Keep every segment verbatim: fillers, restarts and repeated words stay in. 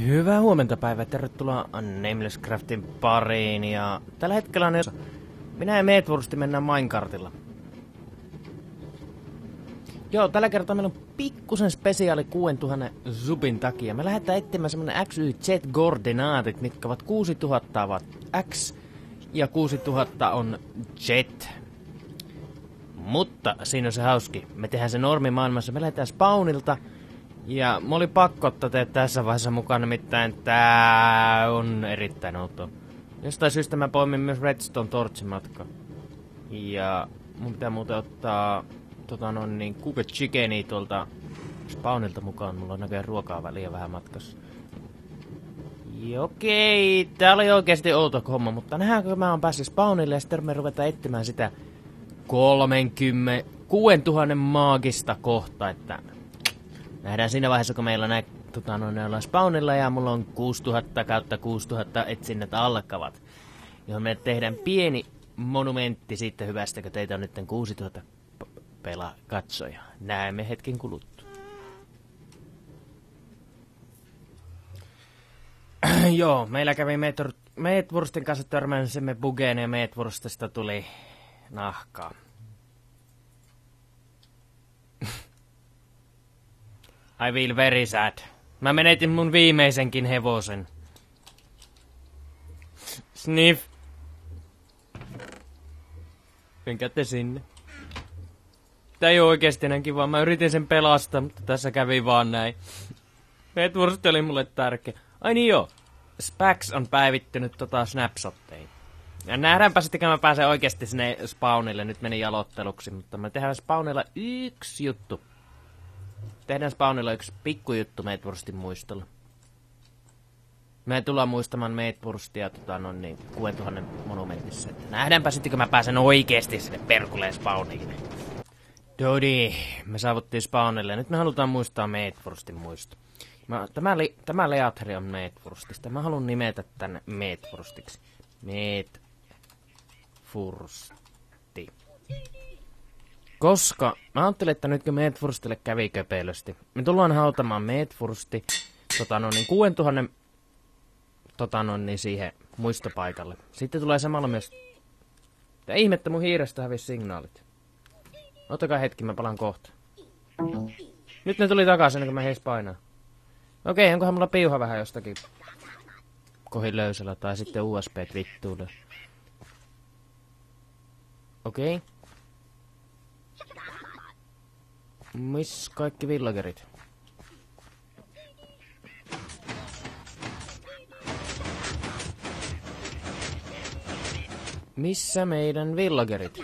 Hyvää huomenta päivää, tervetuloa Nameless Craftin pariin ja tällä hetkellä on minä ja Meetwursti mennään Minecartilla. Joo, tällä kertaa meillä on pikkusen spesiaali kuusituhatta zubin takia. Me lähdetään etsimään semmonen X Y Z-koordinaatit, mitkä ovat kuusituhatta ovat X ja kuusituhatta on Z. Mutta siinä on se hauski. Me tehdään se normimaailmassa, me lähdetään spawnilta. Ja mulla oli pakko ottaa teet tässä vaiheessa mukana, nimittäin tää on erittäin outoa. Jostain syystä mä poimin myös Redstone Torchin matka. Ja mun pitää muuten ottaa tota noin niin Cooked Chickenia tuolta spawnilta mukaan. Mulla on näköjään ruokaa väliä vähän matkassa. Ja okei, tää oli oikeesti outo homma, mutta nähdäänkö mä oon päässyt spawnille ja sitten me ruvetaan etsimään sitä kolmekymmentäkuusituhatta maagista kohta, että nähdään siinä vaiheessa, kun meillä nää, tota, no, ne ollaan spawnilla ja mulla on kuusituhatta kautta kuusituhatta etsinnät alkavat. Johon me tehdään pieni monumentti siitä hyvästä, kun teitä on nyt kuusituhatta pela katsoja. Näemme hetken kuluttua. Joo, meillä kävi Meetwurstin kanssa törmänsimme bugeen ja Meetwurstista tuli nahkaa. I feel very sad. Mä menetin mun viimeisenkin hevosen. Sniff. Menkää te sinne. Tää ei oo oikeesti enää kivaa. Mä yritin sen pelastaa, mutta tässä kävi vaan näin. Meetwurst oli mulle tärkeä. Ai niin joo. Spax on päivittynyt tota snapshotteja. Ja nähdäänpä sitten, kun mä pääsen oikeesti sinne spawnille. Nyt meni jalotteluksi, mutta me tehdään spawnilla yksi juttu. Tehdään spawnilla yksi pikkujuttu Meetwurstin muistolla. Me tullaan muistamaan Meetwurstia tota, no niin, kuusituhatta monumentissa. Että nähdäänpä sitten, kun mä pääsen oikeesti sinne perkuleen spawnille. Dodi, me saavuttiin spawnille. Nyt me halutaan muistaa Meetwurstin muisto. Mä, tämä, li, tämä Leatheri on Meetwurstista. Mä haluan nimetä tän Meetwurstiksi. Meetwursti. Koska mä ajattelin, että nyt kun Meetwurstille kävi köpelösti, me tullaan hautamaan Meetwursti tota no niin kuusituhatta tota no niin siihen muistopaikalle. Sitten tulee samalla myös... Ja ihmettä, mun hiirestä hävisi signaalit. Ottakaa hetki, mä palaan kohta. Nyt ne tuli takaisin, kun mä heis painaa. Okei, onkohan mulla piuha vähän jostakin kohin löysällä tai sitten U S B vittuulle. Okei. Miss kaikki villagerit? Missä meidän villagerit?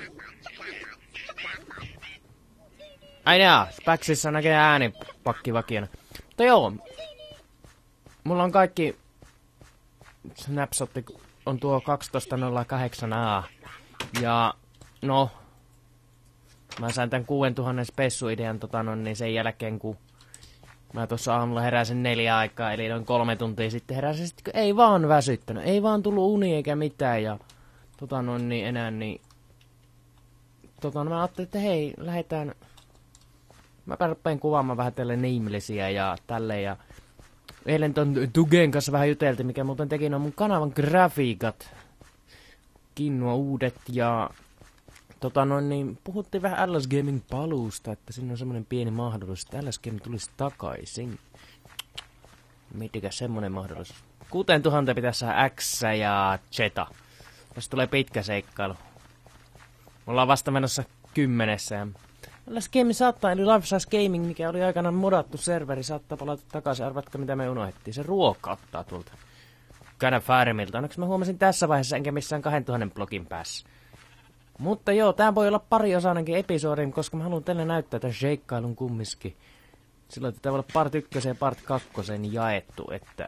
Ai jaa, Spaxissa näkee ääni pakkivakiona. Mutta joo. Mulla on kaikki... Snapshotti on tuo kaksitoista nolla kahdeksan A. Ja... No... Mä sain tän kuusituhatta spessu-idean tota no, niin sen jälkeen, kun mä tuossa aamulla heräsin neljä aikaa, eli noin kolme tuntia sitten heräsin, sit, kun ei vaan väsyttänyt, ei vaan tullut uni eikä mitään, ja tota no, niin enää niin... Tota no, mä ajattelin, että hei, lähdetään... Mä rupean kuvaamaan vähän tälle Namelessia ja tälle, ja... Eilen ton Tugen kanssa vähän juteltiin, mikä muuten teki no mun kanavan grafiikat. Kinnua uudet, ja... Tota noin, niin puhuttiin vähän L S Gaming paluusta, että siinä on semmonen pieni mahdollisuus, että L S Gaming tulisi takaisin. Mietikäs semmonen mahdollisuus. kuusituhatta pitäisi saada X ja Zeta. Tästä tulee pitkä seikkailu. Me ollaan vasta menossa kymmenessä. Ja L S Gaming saattaa, eli Life Size Gaming, mikä oli aikanaan modattu serveri, saattaa palata takaisin. Arvatko mitä me unohdettiin? Se ruoka ottaa tuolta Kana Farmilta. Onneksi mä huomasin tässä vaiheessa, enkä missään kahdentuhannen blogin päässä. Mutta joo, tää voi olla pariosainenkin episodin, koska mä haluan teille näyttää tämän shakeailun kumminkin. Silloin tätä voi olla part ykkösen ja part kakkosen jaettu, että...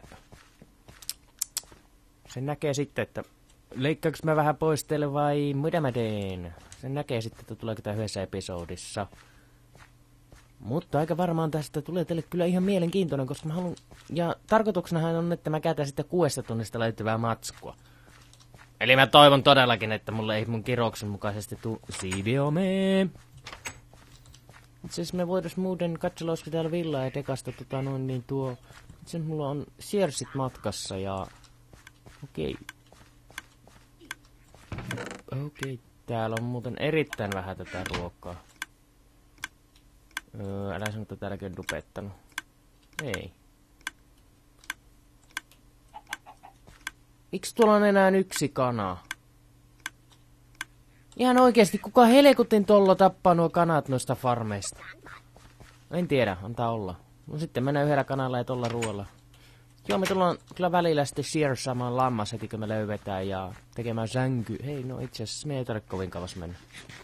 Sen näkee sitten, että... Leikkaanko mä vähän pois teille vai mitä mä teen? Sen näkee sitten, että tuleeko tää yhdessä episodissa. Mutta aika varmaan tästä tulee teille kyllä ihan mielenkiintoinen, koska mä haluan... Ja tarkoituksenahan on, että mä käytän sitten kuudesta tunnista löytyvää matskua. Eli mä toivon todellakin, että mulle ei mun kirouksen mukaisesti tuu siiviome. Itse asiassa me voidais muuten katseloski täällä villaa ja dekasta tota noin niin tuo Sen mulla on Searsit matkassa ja... Okei. Okei. Täällä on muuten erittäin vähän tätä ruokaa. Öö, älä sano, että täälläkin on dupettanut. Ei. Miksi tuolla on enää yksi kana? Ihan oikeesti, kuka helekutin tollo tappaa nuo kanat noista farmeista? En tiedä, antaa olla. No sitten mennään yhdellä kanalla ja tolla ruoalla. Joo, me tullaan kyllä välillä sitten shear saamaan lammas heti kun me löydetään ja tekemään sänky. Hei, no itse asiassa me ei tarvitse kovin kauas mennä.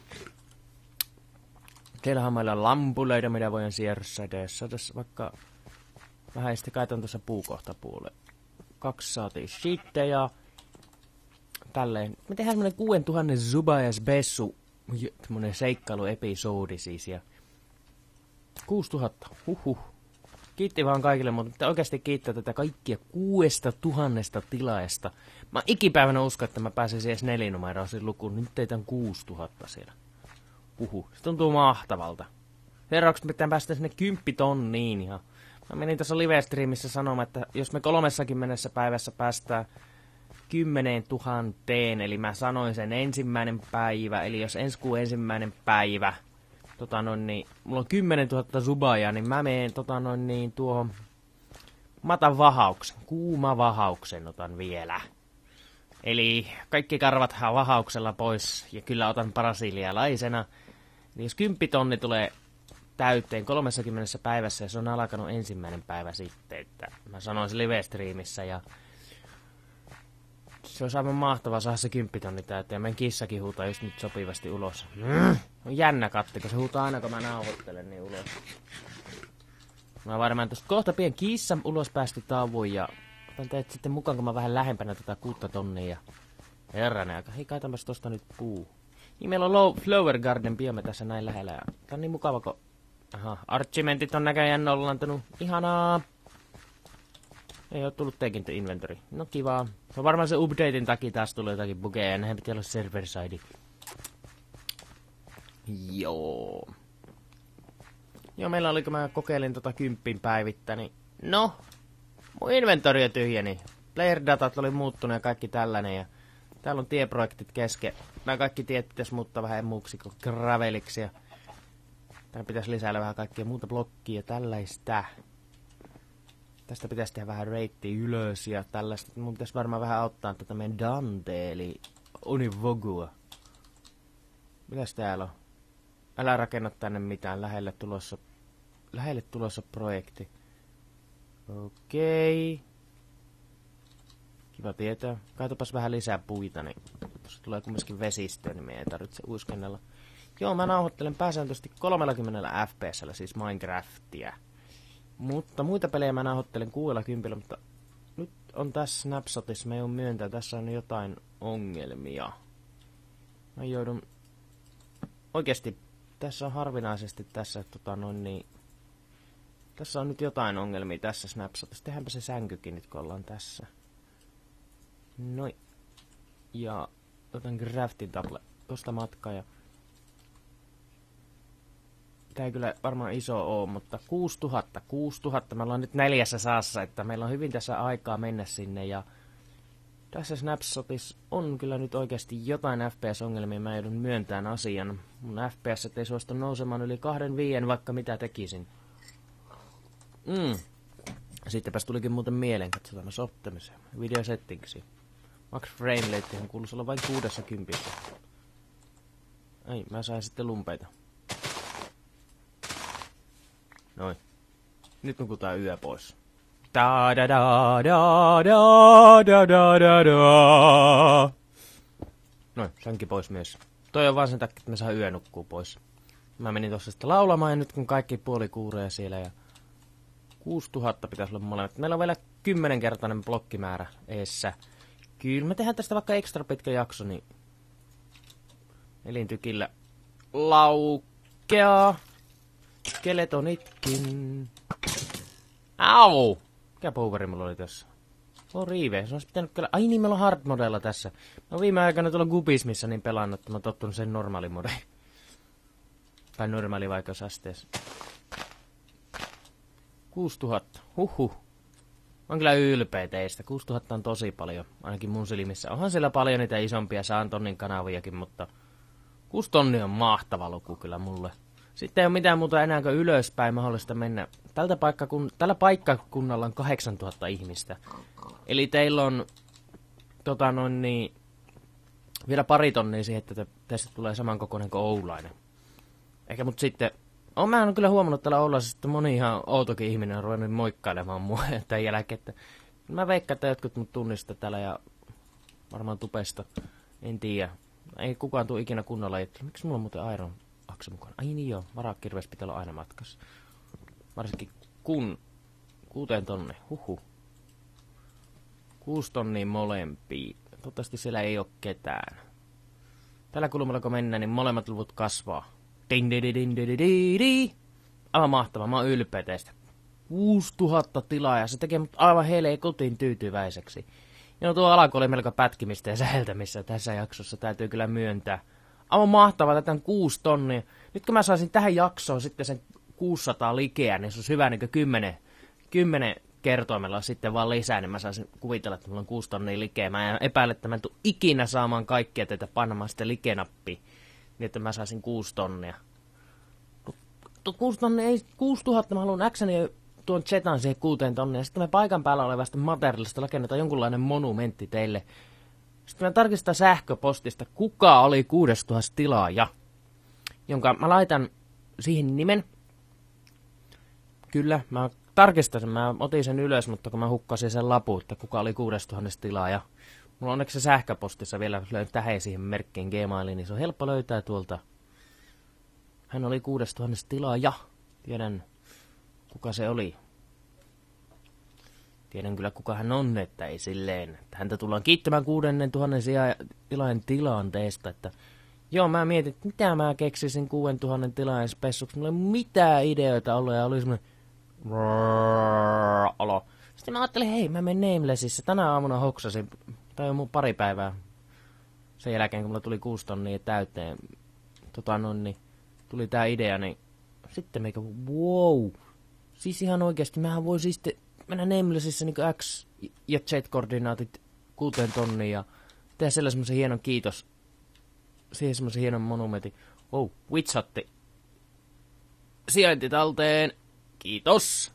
Teillähän meillä on lampuleita, mitä voidaan shearsaida. Jos saataisiin vaikka vähän sitten kaitan tuossa puukohtapuolelle. Kaksi saatiin sitten ja tälleen. Me tehdään semmonen kuusituhatta Zubayas Bessu semmonen seikkailuepisodi siis ja kuusituhatta, huhhuh. Kiitti vaan kaikille, mutta oikeasti kiittää tätä kaikkia kuudesta tuhannesta tilaajasta. Mä ikipäivänä uskon, että mä pääsisin edes nelinumeroisiin lukuun. Nyt teitä on kuusituhatta siellä. Huhhuh, se tuntuu mahtavalta. Seuraavaksi pitää päästä sinne kymppitonniin ihan. Mä menin tuossa live-streamissä sanomaan, että jos me kolmessakymmenessä päivässä päästään kymmeneen tuhanteen, eli mä sanoin sen ensimmäinen päivä, eli jos ensi kuun ensimmäinen päivä, tota noin niin, mulla on kymmenen tuhatta Zubaya, niin mä menen tota noin niin tuohon, mä otan vahauksen, kuuma vahauksen otan vielä. Eli kaikki karvathan vahauksella pois, ja kyllä otan brasilialaisena. Eli jos kymppitonni tulee täyteen kolmessakymmenessä päivässä, ja se on alkanut ensimmäinen päivä sitten, että mä sanoin se live-streamissä, ja se olisi aivan mahtavaa saada se kymppitonni täyteen, ja meidän kissakin huutaa just nyt sopivasti ulos. Mm. On jännä katti, kun se huutaa aina, kun mä nauhoittelen niin ulos. Mä varmaan tuosta kohta pien kissa ulos päästi tauon, ja otan teet sitten mukaan, kun mä vähän lähempänä tätä kuutta tonnia. Ja herranen aika. Hei, kaitanpas tosta nyt puu. Niin meillä on low, Flower Garden biome tässä näin lähellä. Tää on niin mukava, kun... Aha, archimentit on näköjään nollantunut. Ihanaa. Ei oo tullut taken to inventory. No kivaa. Se on varmaan se updatein takia taas tullut jotakin bugeja, ja nehän pitää olla server side. Joo. Joo, meillä oli, kun mä kokeilin tota kymppin päivittä, niin... No! Mun inventori on tyhjeni. Player datat oli muuttunut ja kaikki tällainen, ja... Täällä on tieprojektit kesken. Nämä kaikki tiet pitäis muuttaa vähän muuksi kuin graveliksi, ja... Tänne pitäisi lisäillä vähän kaikkia muuta blokkia ja tällaista. Tästä pitäisi tehdä vähän reittiä ylös ja tällaista. Mun pitäisi varmaan vähän auttaa tätä meidän Dante, eli Univogua. Mitäs täällä on? Älä rakenna tänne mitään, lähelle tulossa, lähelle tulossa projekti. Okei. Kiva tietää. Kaitopas vähän lisää puita, niin jos tulee kumminkin vesistöä, niin me ei tarvitse uiskennella. Joo, mä nauhoittelen pääsääntöisesti kolmekymmentä F P S:llä, siis Minecraftia. Mutta muita pelejä mä nauhoittelen kuudellakymmenellä, mutta nyt on tässä Snapshotissa, mä joudun myöntää, tässä on jotain ongelmia. Mä joudun... Oikeesti, tässä on harvinaisesti tässä, tota noin niin... Tässä on nyt jotain ongelmia tässä Snapshotissa. Tehdäänpä se sänkykin nyt, kun ollaan tässä. Noin. Ja otan crafting table tosta matkaa ja... Tää ei kyllä varmaan iso oo, mutta kuusituhatta, kuusituhatta. Me ollaan nyt neljässä saassa, että meillä on hyvin tässä aikaa mennä sinne. Ja tässä Snapshotissa on kyllä nyt oikeasti jotain F P S-ongelmia, mä joudun myöntämään asian. Mun F P S ei suostu nousemaan yli kahden viien, vaikka mitä tekisin. Mm. Sittenpäs tulikin muuten mieleen, katsotaan mä sottamisen. Video settingsi. Max frame ratehän kuuluisi olla vain kuudessa kympissä. Ei, mä sain sitten lumpeita. Noin. Nyt nukutaan yö pois. Da da da da da da da da da. Noin, sänki pois myös. Toi on vaan sen takia, että me saa yö nukkuu pois. Mä menin tossa sitten laulamaan ja nyt kun kaikki puoli kuureja siellä ja... kuusituhatta pitäisi olla molemmat. Meillä on vielä kymmenenkertainen blokkimäärä eessä. Kyllä me tehdään tästä vaikka ekstra pitkä jakso, niin... Elintykillä laukeaa. Skeletonitkin. Au! Mikä poweri mulla oli tässä? Mulla on riive. Se olisi pitänyt kyllä... Ai niin, meillä on hard modella tässä. Mä oon viime aikana tuolla Gubismissa niin pelannut, että mä oon tottunut sen normaali mode. Tai normaali vaikeusasteessa. kuusituhatta. Huhhuh. on kyllä ylpeä teistä. kuusituhatta on tosi paljon, ainakin mun silmissä. Onhan siellä paljon niitä isompia saan tonnin kanaviakin, mutta kuusi tonni on mahtava luku kyllä mulle. Sitten ei ole mitään muuta enää kuin ylöspäin mahdollista mennä. Tältä paikkakun, tällä paikkakunnalla on kahdeksantuhatta ihmistä. Eli teillä on tota noin niin, vielä pari tonnia siihen, että te, teistä tulee samankokoinen kuin Oulainen. Eikä mut sitten, on mä oon kyllä huomannut täällä Oulaisessa, että moni ihan outokin ihminen on ruvennut moikkailemaan mua tämän jälkeen. Että mä veikkaan, että jotkut mut tunnistaa täällä ja varmaan tupesta. En tiedä. Ei kukaan tule ikinä kunnolla etsiä. Miksi mulla on muuten Iron Axe mukana? Ai niin joo, varakirves pitää olla aina matkassa. Varsinkin kun kuuteen tonne, huhu. Kuusi tonnia molempia. Toivottavasti siellä ei ole ketään. Tällä kulmalla kun mennään, niin molemmat luvut kasvaa. Din di di din di di di di. Aivan mahtavaa, mä oon ylpeä teistä. kuusituhatta tilaa ja se tekee mut aivan heille kotiin tyytyväiseksi. Ja no tuo alku oli melko pätkimistä ja säheltämistä tässä jaksossa, täytyy kyllä myöntää. Aivan mahtavaa, tätä on kuusi tonnia. Nyt kun mä saisin tähän jaksoon sitten sen kuusisataa likeä, niin se olisi hyvä niin kymmenen, kymmenen kertoimella sitten vaan lisää, niin mä saisin kuvitella, että mulla on kuusi tonnia likeä. Mä epäilen, että mä en tule ikinä saamaan kaikkia teitä painamaan sitten likenappiin, niin että mä saisin kuusi tonnia. Tuo kuusi tonnia, ei kuusituhatta, mä haluan äksäni tuon Zetan siihen kuuteen tonnia, ja sitten me paikan päällä olevasta materiaalista rakennetaan jonkunlainen monumentti teille. Sitten mä tarkistan sähköpostista, kuka oli kuudestuhas tilaaja, jonka mä laitan siihen nimen. Kyllä, mä tarkistan sen, mä otin sen ylös, mutta kun mä hukkasin sen lapun, että kuka oli kuudestuhannes tilaaja. Mulla on onneksi se sähköpostissa vielä löytää siihen merkkiin Gmailiin, niin se on helppo löytää tuolta. Hän oli kuudestuhannes tilaaja. Tiedän, kuka se oli. Tiedän kyllä, kuka hän on, että ei silleen. Että häntä tullaan kiittämään kuudennen tuhannen tilaajan tilanteesta. Että joo, mä mietin, että mitä mä keksisin kuuden tuhannen tilaajan spessuksi. Mulla ei mitään ideoita ollut ja oli semmoinen olo. Sitten mä ajattelin, hei, mä menen Namelessissä. Tänä aamuna hoksasin, tai on mun pari päivää sen jälkeen, kun mulla tuli kuusi tonnia täyteen. Tota no, niin tuli tää idea, niin sitten meikä, wow. Siis ihan oikeesti, mähän voi siis mennä Namelessissä niin X ja Z-koordinaatit kuuteen tonniin ja tehdä siellä semmosen hienon kiitos. Siihen semmosen hienon monumentin. Wow, Witchhatti. Sijainti talteen. Kiitos.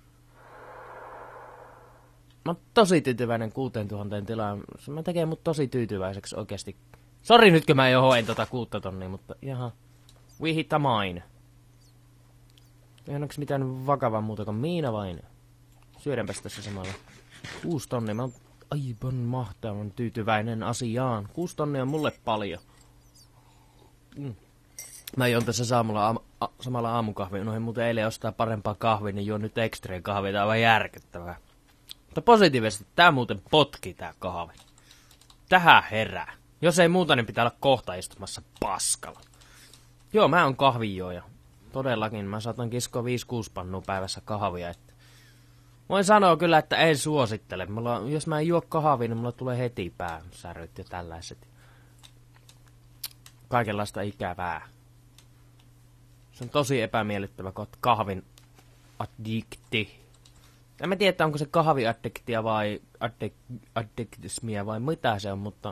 Mä oon tosi tyytyväinen kuusituhatta tilaan. Mä tekee mut tosi tyytyväiseksi oikeesti. Sori nytkö mä jo hoen tota kuutta tonnia, mutta jaha. We hit a mine. Ei onneksi mitään vakavaa muuta kuin miina vain. Syödäänpäs tässä samalla. Kuusi tonnia. Mä oon aivan mahtavan tyytyväinen asiaan. Kuusi tonnia on mulle paljon. Mm. Mä juon tässä saamulla aam, a, samalla aamukahvia. Noin muuten eilen ostaa parempaa kahvia, niin juon nyt ekstreen kahvia. Tää on aivan järkyttävää. Mutta positiivisesti tää muuten potki tää kahvi. Tähän herää. Jos ei muuta, niin pitää olla kohta istumassa paskalla. Joo, mä oon kahvinjuoja. Todellakin, mä saatan kiskoa viisi kuusi pannua päivässä kahvia. Että voin sanoa kyllä, että en suosittele. Mulla, jos mä en juo kahvia, niin mulla tulee heti päänsäryt ja tällaiset. Kaikenlaista ikävää. Se on tosi epämiellyttävä, kun oot kahvin addikti. En mä tiedä, onko se kahviaddiktia vai addik, addiktismia vai mitä se on, mutta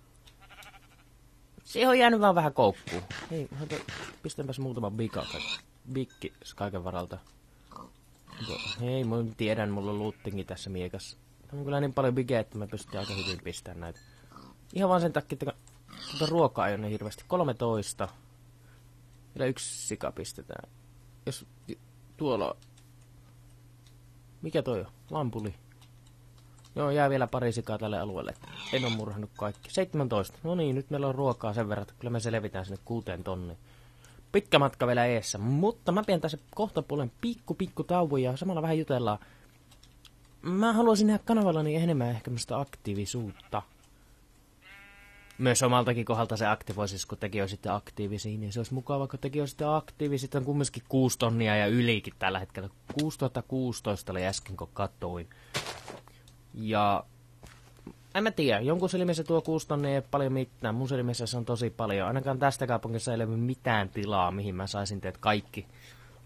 se on jäänyt vaan vähän koukkuun. Hei, pistänpäs muutama bika, bikki kaiken varalta. Hei, mä tiedän, mulla on luuttinkin tässä miekassa. Tämä on kyllä niin paljon bikeä, että mä pystyn aika hyvin pistämään näitä. Ihan vaan sen takia, että tuota ruokaa ei ole niin hirveästi. kolmetoista. Vielä yksi sika pistetään. Jos tuolla... Mikä toi on? Lampuli. Joo, jää vielä pari sikaa tälle alueelle. En ole murhannut kaikki. seitsemäntoista. No niin, nyt meillä on ruokaa sen verran, että kyllä me selvitään sinne kuuteen tonniin. Pitkä matka vielä eessä, mutta mä pidän tässä kohtapuolen pikku pikku tauon ja samalla vähän jutellaan. Mä haluaisin nähdä kanavallani enemmän ehkä sitä aktiivisuutta. Myös omaltakin kohdalta se aktivoisi, kun tekin olisitte aktiivisia, niin se olisi mukava, kun tekin olisitte aktiivisia. On kumminkin kuusi tonnia ja ylikin tällä hetkellä. kuusituhattakuusitoista oli äsken, kun katsoin. Ja en mä tiedä, jonkun silmissä tuo kuusi tonnia ei ole paljon mitään. Mun silmissä se on tosi paljon. Ainakaan tästä kaupungissa ei ole mitään tilaa, mihin mä saisin teet kaikki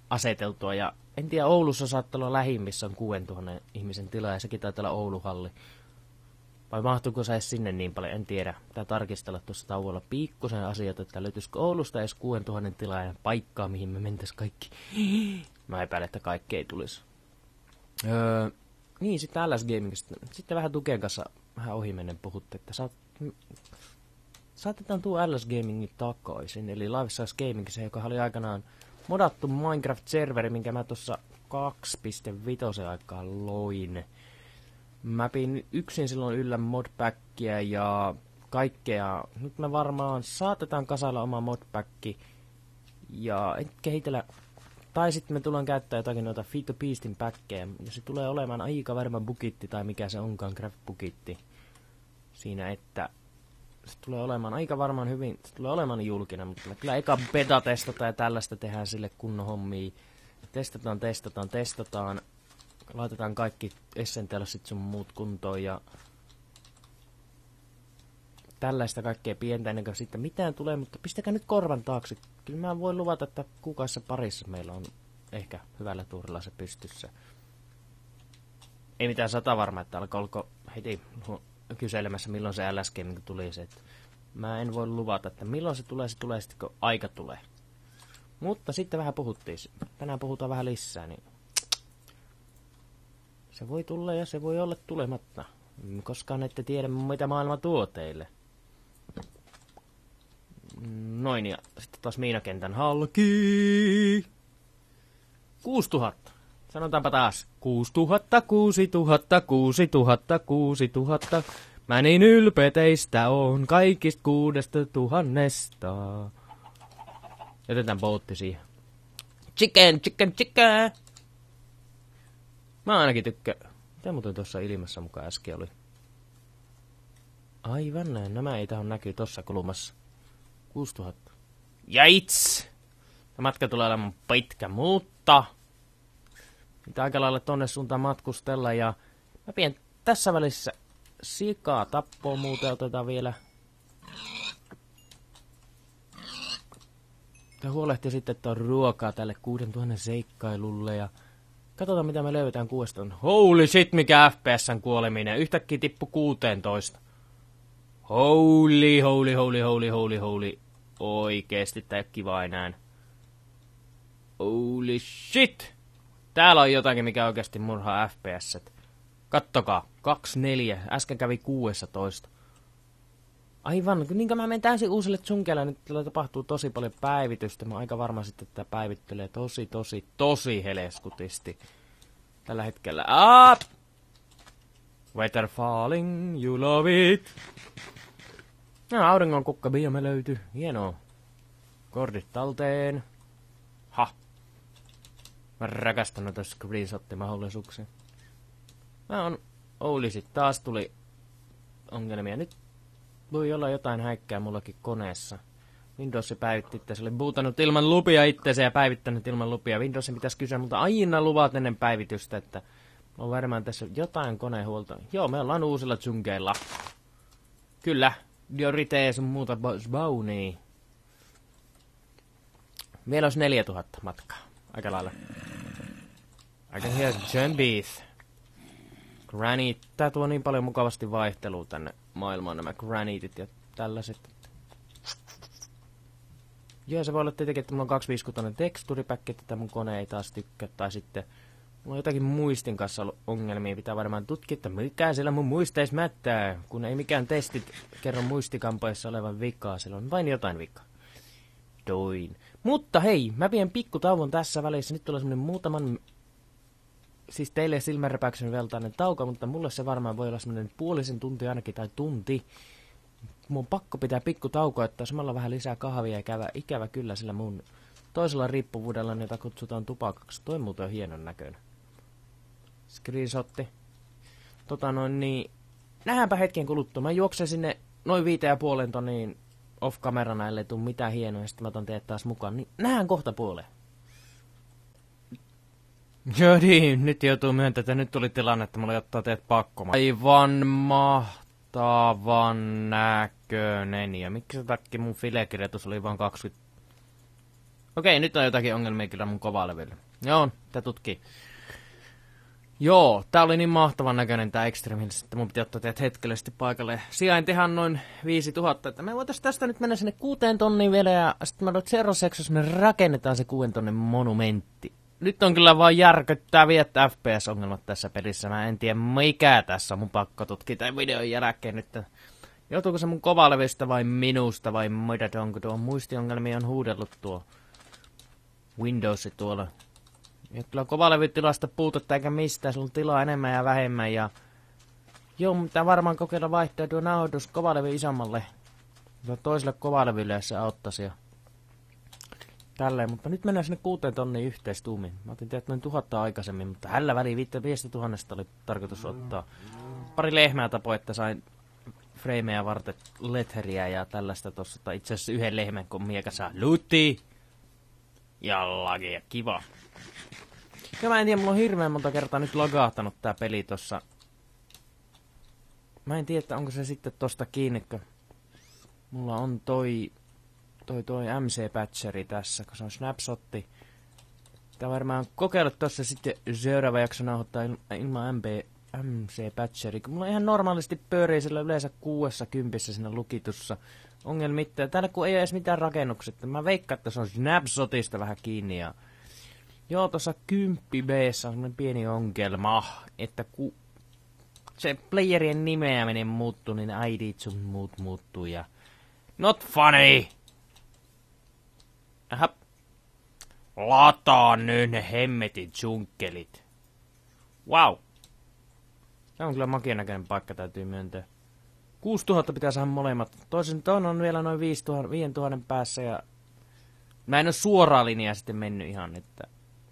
aseteltua. Ja en tiedä, Oulussa saattaa olla lähin, missä on kuusituhatta ihmisen tila, ja sekin taitaa olla Ouluhalli. Vai mahtuuko se edes sinne niin paljon, en tiedä. Pitää tarkistella tuossa tauolla pikkusen asioita, että löytyisikö Oulusta edes kuusituhatta tilaa ja paikkaa, mihin me mentäis kaikki. Mä epäilen, että kaikki ei tulisi. Öö, niin, sitten L S Gamingista. Sitten vähän Tuken kanssa vähän ohimennen puhutte, että saat, saatetaan tuo L S Gamingin takaisin. Eli Live Size Gaming, se joka oli aikanaan modattu Minecraft-serveri, minkä mä tuossa kaksi piste viisi aikaan loin. Mä pin yksin silloin yllä modpackia ja kaikkea. Nyt me varmaan saatetaan kasailla oma modpacki ja kehitellä. Tai sitten me tullaan käyttää jotakin noita Feed the Beastin päkkejä. Ja se tulee olemaan aika varma bukitti tai mikä se onkaan, craft bukitti. Siinä, että se tulee olemaan aika varmaan hyvin, se tulee olemaan julkinen, mutta me kyllä eka beta testataan ja tällaista tehdään sille kunnon hommia. Testataan, testataan, testataan. Laitetaan kaikki Essentialsit sun muut kuntoon ja tällaista kaikkea pientä ennen kuin sitten mitään tulee, mutta pistäkää nyt korvan taakse. Kyllä mä voin luvata, että kuukaudessa parissa meillä on ehkä hyvällä tuurilla se pystyssä. Ei mitään sata varma, että alkaa olko heti kyselemässä milloin se L S Gaming tuli se. Mä en voi luvata, että milloin se tulee, se tulee sitten kun aika tulee. Mutta sitten vähän puhuttiin. Tänään puhutaan vähän lisää, niin se voi tulla ja se voi olla tulematta. Koskaan ette tiedä, mitä maailma tuo teille. Noin, ja sitten taas miinakentän halki. kuusituhatta. Sanotaanpa taas. kuusituhatta, kuusituhatta, kuusituhatta, kuusituhatta. Mä niin ylpeä teistä on kaikista kuudesta tuhannesta. Jätetään bootti siihen. Chicken, chicken, chicken. Mä ainakin tykkään. Mitä muuten tuossa ilmassa mukaan äsken oli? Aivan näin. Nämä ei tahon näkyy tossa kulmassa. kuusituhatta. Jaits! Ja matka tulee olemaan pitkä, mutta mitä aika lailla tonne suuntaan matkustella. Ja mä pidän tässä välissä sikaa tappoa, muuten otetaan vielä. Ja huolehtii sitten, että on ruokaa tälle kuusituhatta seikkailulle ja katsotaan mitä me löydetään kuudesta. Holy shit, mikä F P S:n kuoleminen. Yhtäkkiä tippu kuusitoista. Holy, holy, holy, holy, holy, holy. Oikeesti, tää ei oo kiva enää. Holy shit. Täällä on jotakin, mikä oikeesti murhaa F P S. Kattokaa. kaksikymmentäneljä. Äsken kävi kuusitoista. Aivan, niinkö mä menen täysin uusille tsunkeille, nyt tapahtuu tosi paljon päivitystä. Mä oon aika varma sitten, että tää päivittelee tosi, tosi, tosi heleskutisti. Tällä hetkellä. Up! Weather falling, you love it. No, auringon kukkabiome löytyy. Hienoa. Kordit talteen. Ha. Mä rakastan noita screenshot-mahdollisuuksia. Mä on Oulisit. Taas tuli ongelmia. Nyt voi olla jotain häikkää mullakin koneessa. Windows päivitti itse. Se oli bootannut ilman lupia itseensä ja päivittänyt ilman lupia. Windowsin pitäisi kysyä, mutta aina luvat ennen päivitystä, että on varmaan tässä jotain konehuoltoa. Joo, me ollaan uusilla tsunkeilla. Kyllä. Diorite sun muuta baunia. Meillä olisi neljätuhatta matkaa. Aika lailla. Aika hieno zombies. Granite. Tää tuo niin paljon mukavasti vaihtelua tänne maailmaan, nämä granitit ja tällaiset. Joo, se voi olla tietenkin, että mulla on kaksisataaviisikymmentä teksturipäkki, että mun kone ei taas tykkää. Tai sitten mulla on jotakin muistin kanssa ollut ongelmia. Pitää varmaan tutkia, että mikä siellä mun muisteissa mättää. Kun ei mikään testit kerro muistikampoissa olevan vikaa. Siellä on vain jotain vikaa. Doin. Mutta hei, mä pidän pikkutauon tässä välissä. Nyt tulee semmonen muutaman, siis teille silmänräpäyksen veltainen tauko, mutta mulle se varmaan voi olla semmonen puolisen tunti ainakin tai tunti. Mun on pakko pitää pikkutaukoa, että samalla vähän lisää kahvia ja käydä ikävä kyllä sillä mun toisella riippuvuudella, jota kutsutaan tupakaksi. Toi muuten on hienon näköinen. Screenshotti. Tota noin niin, nähdäänpä hetken kuluttua. Mä juoksen sinne noin viiteen ja puolen tonniin off-kamerana, ellei tuu mitään hienoa, ja sitten mä otan teet taas mukaan. Niin nähdään kohta puoleen. Joo niin, nyt joutuu myöntämään, että nyt tuli tilanne, että mulla ottaa teet pakkomaan. Aivan mahtavan näköinen. Ja miksi se takki mun filekirjoitus oli vaan kaksikymmentä... Okei, nyt on jotakin ongelmia kyllä mun kovalevyllä. Joo, tää tutkii. Joo, tää oli niin mahtavan näköinen tää Extremils, että mun piti ottaa teidät hetkellisesti paikalle. Sijaintihan noin viisituhatta, että me voitais tästä nyt mennä sinne kuuteen tonniin vielä, ja sitten mä odoin seuraavaksi jaksossa me rakennetaan se kuuden tonnin monumentti. Nyt on kyllä vaan järkyttäviä F P S-ongelmat tässä pelissä, mä en tiedä mikä tässä on, mun pakko tutkia tämän videon jälkeen nyt. Joutuuko se mun kovalevystä vai minusta vai mitä, onko tuo muistiongelmia on huudellut tuo Windows tuolla. Ja kyllä kovalevytilasta puutetta eikä mistään, sulla on tilaa enemmän ja vähemmän ja... Joo, mutta varmaan kokeilla vaihtaa tuo nauhoitus kovalevy isommalle. Tuo toiselle kovalevylle, jos se auttaisi ja... Tälleen, mutta nyt mennään sinne kuuteen tonniin yhteistuumiin. Mä otin teidät noin tuhatta aikaisemmin, mutta hällä väliin viisi tuhannesta oli tarkoitus ottaa. Pari lehmää tapo, että sain freimejä varten letheriä ja tällaista tossa. Tai itse asiassa yhden lehmän, kun mieka saa lootia. Ja lagia, kiva. Ja mä en tiedä, mulla on hirveän monta kertaa nyt lagahtanut tää peli tossa. Mä en tiedä, että onko se sitten tosta kiinni, kun mulla on toi, toi, toi M C-patcheri tässä, kun se on snapshotti. Tää varmaan kokeillut tossa sitten seuraava jakso nauhoittaa ilman M C-patcheri, kun mulla ihan normaalisti pyörii sillä yleensä kuudessa kympissä siinä lukitussa. Ongelmitta. Täällä kun ei ole edes mitään rakennukset. Mä veikkaan, että se on snapshotista vähän kiinni ja... Joo, tuossa kymppi B:ssä on semmonen pieni ongelma, että ku se playerien nimeäminen muuttuu, niin I D sun muut muuttuu ja... Not funny! Aha. Lataa nyt ne hemmetin junkkelit. Wow! Se on kyllä makian näköinen paikka, täytyy myöntää. kuusituhatta pitää saada molemmat. Toisin toinen on vielä noin viisituhatta päässä ja... Mä en oo suoraa linjaa sitten mennyt ihan, että...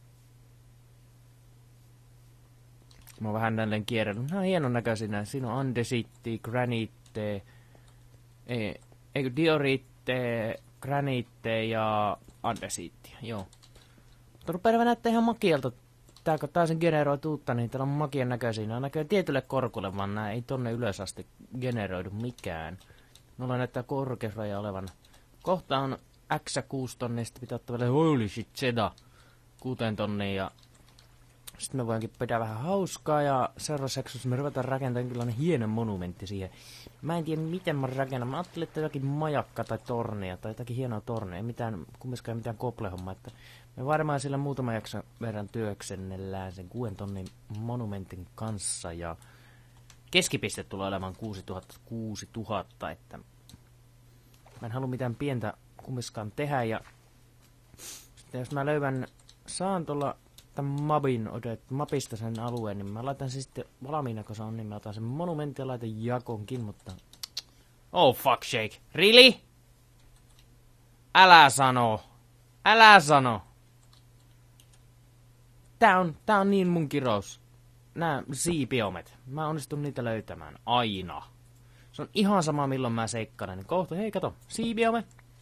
Mä oon vähän näilleen kierrellyt. Nämä on hienon näköisinä. Siinä on andesiitti, graniitte, ei, eikö dioriitte, graniitte ja andesiittiä, joo. Mutta rupeaa näyttää ihan makialta. Tää kun taisin generoitu uutta, niin täällä on makian näköisiä. Nämä näkyy tietylle korkulle, vaan nää ei tonne ylös asti generoidu mikään. Mulla näyttää korkeusraja olevan. Kohta on X kuusi tonnia, sitten pitää ottaa vielä holy shit seda kuuteen tonniin ja... Sitten me voinkin pitää vähän hauskaa ja seuraavassa jaksossa me ruvetaan rakentamaan kyllä hieno monumentti siihen. Mä en tiedä miten mä rakennan. Mä ajattelin, että jotakin majakka tai tornia tai jotakin hienoa tornia. Ei mitään, kumminkaan mitään koplehommaa. Että me varmaan sillä muutama jakson verran työksennellään sen kuuden tonnin monumentin kanssa. Ja keskipiste tulee olemaan kuusituhatta. Että mä en halua mitään pientä kumminkaan tehdä. Ja sitten jos mä löydän, saan tuolla... mapin, odet, mapista sen alueen, niin mä laitan sen sitten valmiina, kun se on, niin mä otan sen monumentin ja laitan jakonkin, mutta... Oh fuck shake. Really? Älä sano. Älä sano. Tää on, tää on niin mun kirous. Nää Z-biomet. Mä onnistun niitä löytämään. Aina. Se on ihan sama milloin mä seikkailen. Kohta, hei kato. Z-biome.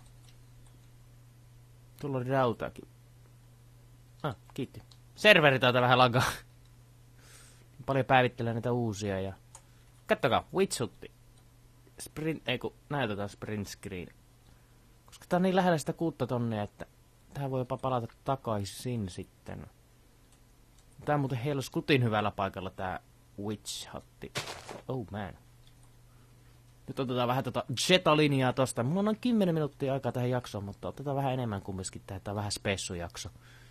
Tulla oli rautaakin. Ah, kiitti. Serveri taitaa vähän lagaa. Paljon päivittelee näitä uusia ja... Kattokaa, Witchutti. Sprint, ei kun näytetään sprint screen. Koska tää on niin lähellä sitä kuutta tonnia, että... Tähän voi jopa palata takaisin sitten. Tää on muuten helskutin hyvällä paikalla tää Witch-hatti. Oh man. Nyt otetaan vähän tota Jetta-linjaa tosta. Mulla on noin kymmenen minuuttia aikaa tähän jaksoon, mutta otetaan vähän enemmän kumminkin tähän. Tää on vähän spessujakso.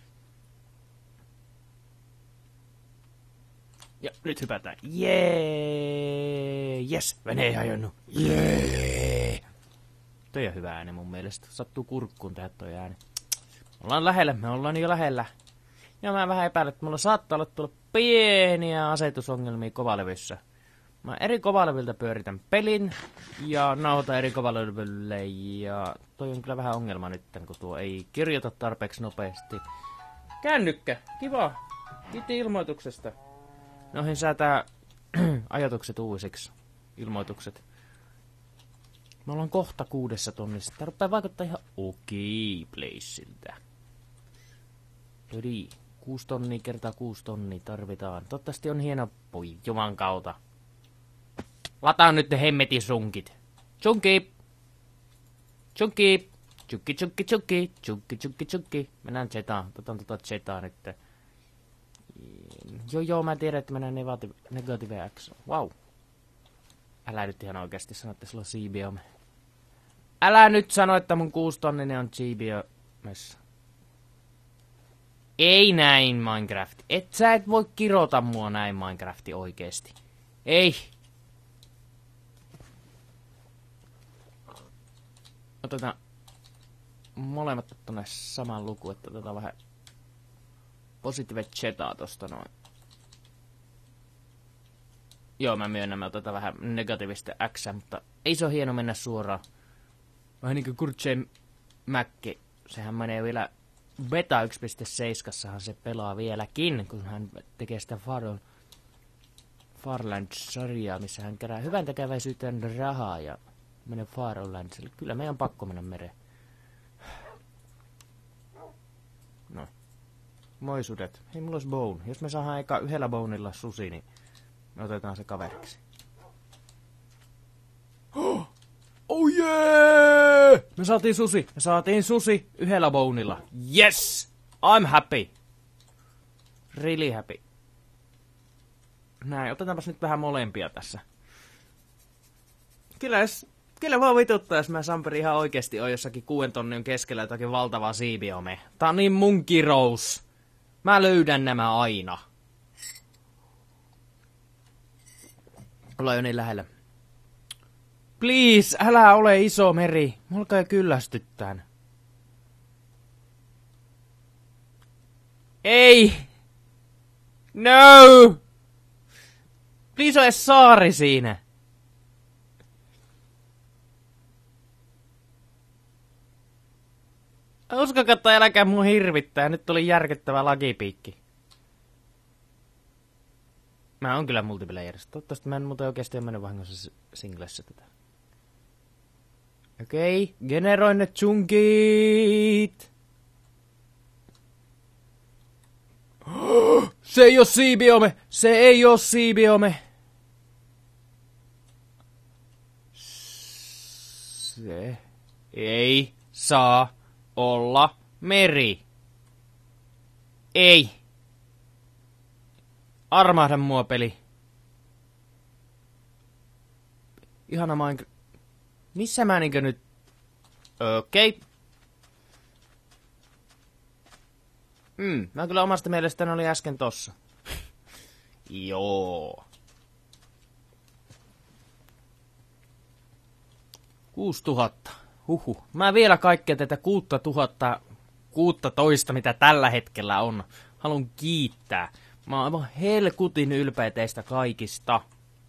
Ja nyt hypätään. Jee! Yes! Vene ei hajonnut. Jee! Toi on hyvä ääni mun mielestä. Sattuu kurkkuun tehdä toi ääni. Ollaan lähellä. Me ollaan jo lähellä. Ja mä vähän epäilen, että mulla saattaa olla tulla pieniä asetusongelmia kovalevyssä. Mä eri kovaleviltä pyöritän pelin. Ja nauhoitan eri kovalevylle. Ja toi on kyllä vähän ongelma nyt, kun tuo ei kirjoita tarpeeksi nopeasti. Kännykkä! Kiva! Kiitos ilmoituksesta. Noihin säätää ajatukset uusiksi. Ilmoitukset. Me ollaan kohta kuudessa tonnissa. Tää rupeaa vaikuttaa ihan okei placeiltä. Eli kuusi tonnia kertaa kuusi tonnia tarvitaan. Toivottavasti on hieno poi juman kautta. Lataan nyt ne hemmetin sunkit. Sunki! Sunki! Chukki, chukki, chukki, chukki, chukki, chukki. Mennään Zetaan. Otetaan tota Zetaa nyt. Joo, joo, mä tiedän, että mennään negative, negative X. Wow. Älä nyt ihan oikeesti sano, että sulla on C-biome. Älä nyt sano, että mun kuustonninen on C-biomessa. Ei näin, Minecraft. Et sä et voi kirota mua näin, Minecrafti, oikeesti. Ei. Otetaan molemmat tonne saman lukuun, että otetaan vähän positive chetaa tosta noin. Joo, mä myönnän, mä otetaan vähän negatiivista X, mutta ei se ole hieno mennä suoraan. Vähän niinku Kurtsein Mäkki. Sehän menee vielä beta yksi piste seitsemän se pelaa vieläkin, kun hän tekee sitä Far Farland-sarjaa, missä hän kerää hyvän tekeväisyyteen rahaa ja menee Farlandsille. Kyllä meidän on pakko mennä mereen. No. Moi sudet. Hei, mulla olisi bone. Jos me saadaan eka yhdellä bonella susi, niin me otetaan se kaveriksi. Oh yeah! Me saatiin susi. Me saatiin susi yhdellä bonella. Yes! I'm happy. Really happy. Näin, otetaanpas nyt vähän molempia tässä. Kyllä jos... Kyllä vaan vituttaa, jos mä Samperi ihan oikeesti on jossakin kuuden tonnin keskellä jotakin valtavaa siibiome. Tää on niin mun kirous. Mä löydän nämä aina. Ollaan jo niin lähellä. Please, älä ole iso meri. Mulla kai kyllästyttään. Ei! No! Please ole saari siinä. Uskokaa, että äläkää mua hirvittää. Nyt tuli järkyttävä lagipiikki. Mä oon kyllä multiplayerista. Toivottavasti mä en muuten oikeesti ole mennyt vahingossa singlessä tätä. Okei, okay. Generoin ne chunkit! Se ei oo siibiome! Se ei oo siibiome! Se ei saa olla meri. Ei. Armahda mua, peli. Ihana Minecraft. Missä mä niinkö nyt... Okei. Okay. Mm, mä kyllä omasta mielestäni oli äsken tossa. Joo. kuusituhatta. Huhu. Mä vielä kaikkea tätä kuusituhatta, kuusitoista, mitä tällä hetkellä on, haluan kiittää. Mä oon aivan helkutin ylpeä teistä kaikista.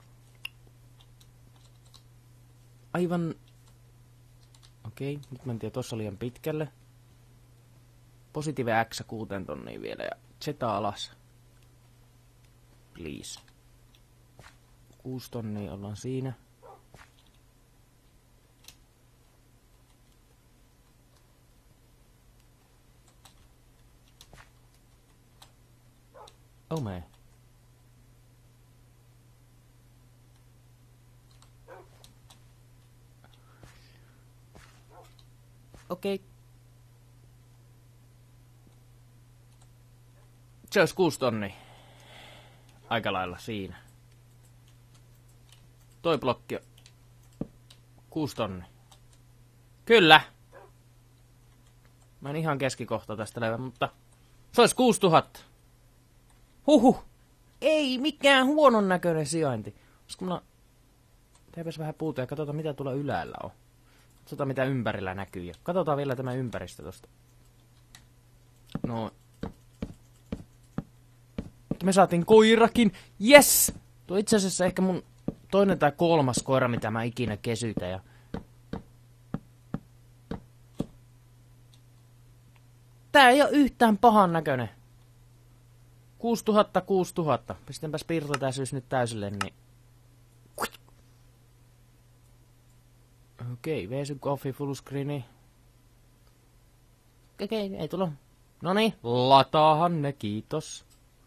Aivan... Okei, okay, nyt mentiin tossa liian pitkälle. Positive X kuuteen tonniin vielä ja Z alas. Please. Kuusi tonnia ollaan siinä. Oh man. Okei. Okay. Se olisi kuusi tonnia. Aika lailla siinä. Toi blokki on kuusi tonnia. Kyllä. Mä en ihan keskikohta tästä levä, mutta se olisi kuusituhatta. Huhu. Ei mikään huonon näköinen sijainti. Olisiko mulla... Teepäs vähän puuta ja katsotaan mitä tuolla ylällä on. Katsotaan mitä ympärillä näkyy ja katsotaan vielä tämä ympäristö tosta. No. Me saatiin koirakin. Yes! Tuo itse asiassa ehkä mun toinen tai kolmas koira, mitä mä ikinä kesytä ja... Tää ei oo yhtään pahan näköinen. kuusituhatta, kuusituhatta. Pistänpäs piirtotäisyys nyt täysille, niin... Okei, okay, V-sync offi, full screeni. Okei, okay, ei tulo. Noniin, lataahan ne, kiitos.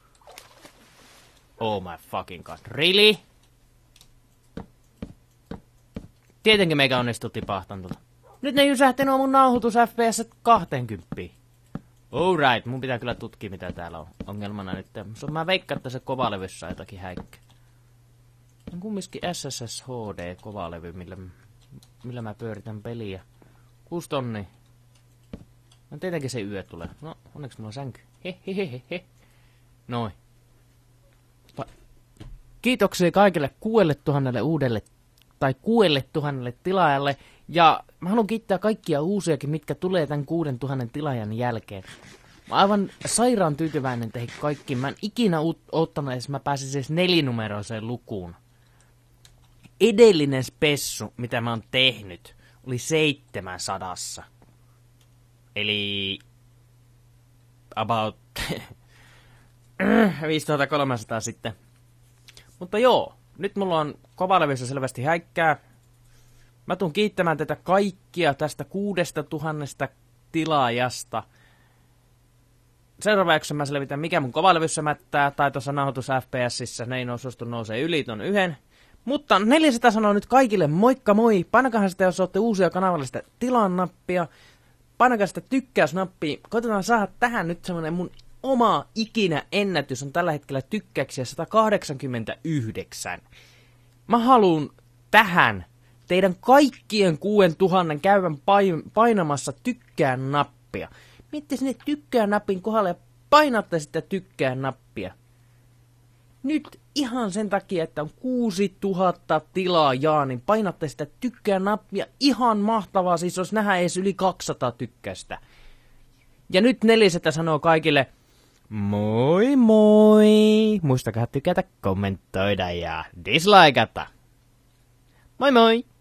Oh my fucking god, really? Tietenkin meikä onnistuu tipahtan tuolta. Nyt ne jysähti nuo mun nauhoitus F P S kaksikymmentä. Alright, mun pitää kyllä tutkia mitä täällä on ongelmana nyt. Mä veikkaan, että se kovalevyssä on jotakin häikkä. On kumminkin S S S H D kovalevy, millä, millä mä pyöritän peliä. Kuusi tonni. No tietenkin se yö tulee. No, onneksi mulla on sänky. Hehehehe. Noin. Pa- Kiitoksia kaikille kuudelle tuhannelle uudelle tai kuudelle tuhannelle tilaajalle. Ja mä haluan kiittää kaikkia uusiakin, mitkä tulee tämän kuuden tuhannen tilaajan jälkeen. Mä oon aivan sairaan tyytyväinen teihin kaikkiin. Mä en ikinä oottanut edes, mä pääsin siis nelinumeroiseen lukuun. Edellinen spessu, mitä mä oon tehnyt, oli seitsemänsadassa. Eli about viisituhattakolmesataa sitten. Mutta joo, nyt mulla on kovalevyssä selvästi häikkää. Mä tuun kiittämään tätä kaikkia tästä kuudesta tuhannesta tilaajasta. Seuraava jaksossa mä selvitän, mikä mun kovalevyssä mättää, tai tuossa nauhoitus F P S:ssä, ne ei oo suostu nousee yli ton yhden. Mutta neljäsataa sanoo nyt kaikille moikka moi, painakahan sitä, jos ootte uusia kanavalle sitä tilan nappia. Painakaa sitä tykkäysnappia, koitetaan saada tähän nyt semmonen mun oma ikinä ennätys on tällä hetkellä tykkäyksiä sata kahdeksankymmentäyhdeksän. Mä haluun tähän teidän kaikkien kuuden tuhannen käyvän painamassa tykkään nappia. Miettii sinne tykkään nappin kohdalle ja painatte sitä tykkään nappia. Nyt ihan sen takia, että on kuusituhatta tilaajaa, niin painatte sitä tykkään nappia. Ihan mahtavaa, siis jos nähdään edes yli kaksisataa tykkäystä. Ja nyt neljäsataa sanoo kaikille moi moi. Muistakaa tykätä, kommentoida ja dislikeata. Moi moi!